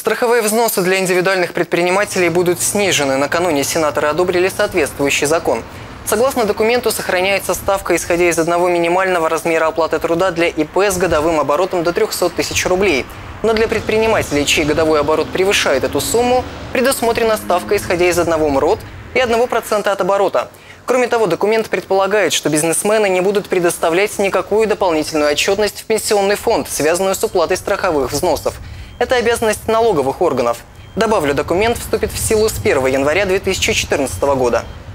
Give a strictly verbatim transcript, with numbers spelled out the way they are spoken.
Страховые взносы для индивидуальных предпринимателей будут снижены. Накануне сенаторы одобрили соответствующий закон. Согласно документу, сохраняется ставка, исходя из одного минимального размера оплаты труда для И П с годовым оборотом до трёхсот тысяч рублей. Но для предпринимателей, чей годовой оборот превышает эту сумму, предусмотрена ставка, исходя из одного эм эр о Т и одного процента от оборота. Кроме того, документ предполагает, что бизнесмены не будут предоставлять никакую дополнительную отчетность в пенсионный фонд, связанную с уплатой страховых взносов. Это обязанность налоговых органов. Добавлю, документ вступит в силу с первого января две тысячи четырнадцатого года.